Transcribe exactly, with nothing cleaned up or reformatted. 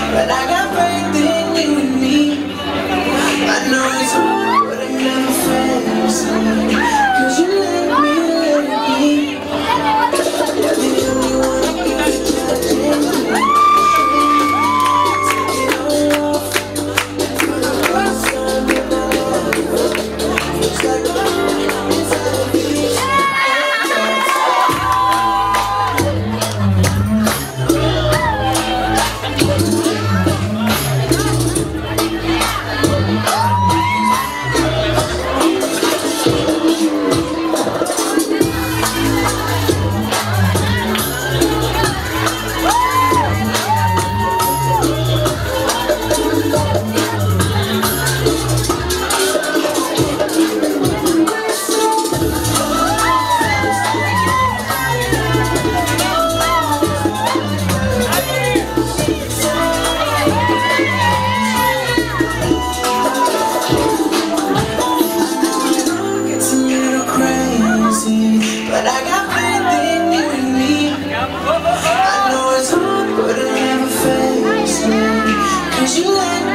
but I got faith in you and me. I know it's hard, but I never fails. Cause you let me let it be. You're the only one who can change me. Take it all off. For the first time in my life, it's like I'm inside of you. But I got faith in you and me. I know it's hard, but I never fails. Cause you let